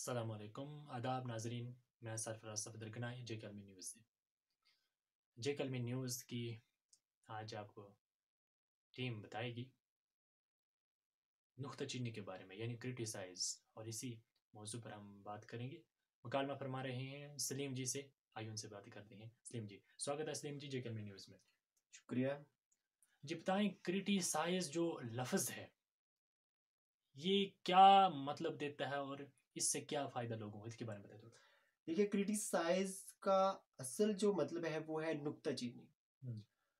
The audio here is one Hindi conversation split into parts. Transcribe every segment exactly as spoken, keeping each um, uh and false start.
अस्सलाम वालेकुम, आदाब नाजरीन। मैं सरफराज एस गनाई जे कलमी न्यूज़ से जे कलमी न्यूज़ की आज आपको टीम बताएगी नुक्ताचीनी के बारे में, यानी क्रिटिसाइज, और इसी मौजू पर हम बात करेंगे। मुकालमा फरमा रहे हैं सलीम जी से। आइए उनसे बात करते हैं। सलीम जी, स्वागत है सलीम जी जे कलमी न्यूज़ में। शुक्रिया जी बताएं, क्रिटिसाइज जो लफ्ज़ है ये क्या मतलब देता है और इससे क्या फ़ायदा लोगों को, इसके बारे में बताइए। देखिए, क्रिटिसाइज का असल जो मतलब है वो है नुक्ताचीनी।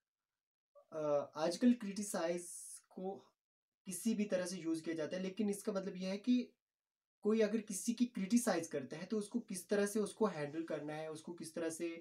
आजकल क्रिटिसाइज को किसी भी तरह से यूज किया जाता है, लेकिन इसका मतलब यह है कि कोई अगर किसी की क्रिटिसाइज करता है तो उसको किस तरह से उसको हैंडल करना है, उसको किस तरह से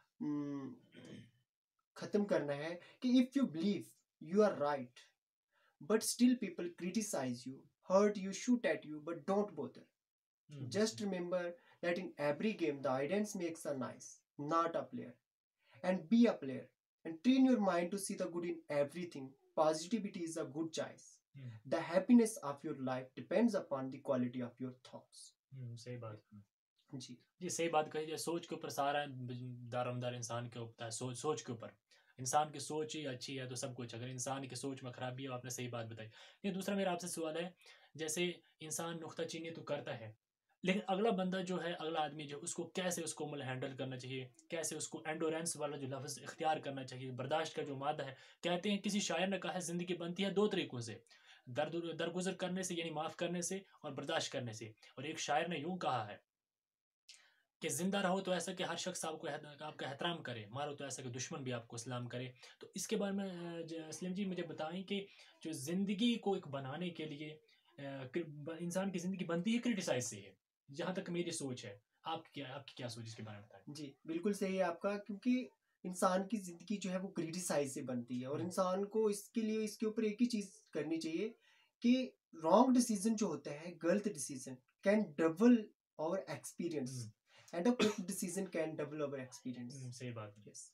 खत्म करना है। कि if you believe you are right but still people criticise you, hurt you, shoot at you, but don't bother. Just remember that in every game, the audience makes a nice, not a player. And be a player. And train your mind to see the good in everything. Positivity is a good choice. Hmm. The happiness of your life depends upon the quality of your thoughts. हम्म, सही बात। जी जी सही बात कही जाए। सोच के ऊपर सारा दारोमदार इंसान के ऊपर है। सोच सोच के ऊपर इंसान की सोच ही अच्छी है तो सब कुछ। अगर इंसान की सोच में खराबी है, आपने सही बात बताई। ये दूसरा मेरा आपसे सवाल है, जैसे इंसान नुक्ताचीनी तो करता है, लेकिन अगला बंदा जो है, अगला आदमी जो, उसको कैसे उसको मतलब हैंडल करना चाहिए, कैसे उसको एंडोरेंस वाला जो लफ्ज़ इख्तियार करना चाहिए, बर्दाश्त का जो मादा है। कहते हैं, किसी शायर ने कहा है, ज़िंदगी बनती है दो तरीक़ों से, दर्द दरगुजर करने से यानी माफ़ करने से, और बर्दाश्त करने से। और एक शायर ने यूँ कहा है कि ज़िंदा रहो तो ऐसा कि हर शख्स आपको आपका एहतराम करे, मारो तो ऐसा कि दुश्मन भी आपको सलाम करे। तो इसके बारे में सलीम जी मुझे बताएं कि जो ज़िंदगी को एक बनाने के लिए इंसान की ज़िंदगी बनती है क्रिटिसाइज से है, जहाँ तक मेरी सोच है। आपकी क्या आपकी क्या सोच इसके बारे में बताएं। जी बिल्कुल सही है आपका, क्योंकि इंसान की जिंदगी जो है वो क्रिटिसाइज से बनती है। और इंसान को इसके लिए इसके ऊपर एक ही चीज करनी चाहिए कि रॉन्ग डिसीजन जो होता है, गलत decision can double our experience, and a correct decision can double our experience. सही बात है। Yes.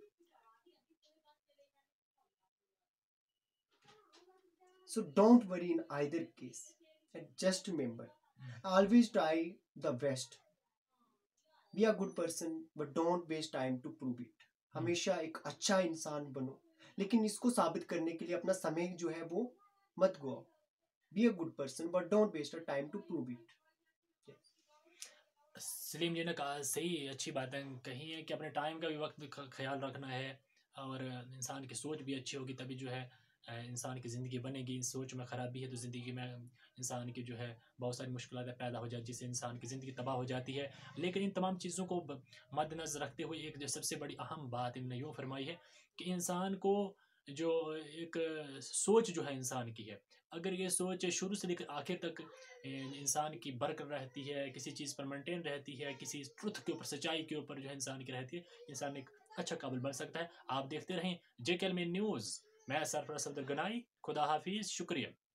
So don't worry in either case, and just remember, always try the best. Be a good person but don't waste time to prove it. हमेशा एक अच्छा इंसान बनो, लेकिन इसको साबित करने के लिए अपना समय जो है वो मत गवाओ। Be a good person but don't waste your time to prove it. Salim जी ने कहा, सही अच्छी बातें कही है कि अपने टाइम का भी वक्त ख्याल रखना है, और इंसान की सोच भी अच्छी होगी तभी जो है इंसान की ज़िंदगी बनेगी। सोच में ख़राबी है तो ज़िंदगी में इंसान की जो है बहुत सारी मुश्किलात पैदा हो जाती, जिससे इंसान की ज़िंदगी तबाह हो जाती है। लेकिन इन तमाम चीज़ों को मद्देनज़र रखते हुए एक जो सबसे बड़ी अहम बात इन्होंने यूँ फरमाई है कि इंसान को जो एक सोच जो है इंसान की है, अगर ये सोच शुरू से लेकर आखिर तक इंसान की बरकरार रहती है, किसी चीज़ पर मेंटेन रहती है, किसी ट्रुथ के ऊपर, सच्चाई के ऊपर जो है इंसान की रहती है, इंसान एक अच्छा काबिल बन सकता है। आप देखते रहें जे के एल में न्यूज़। मैं सरफराज एस गनाई, खुदा हाफिज़, शुक्रिया।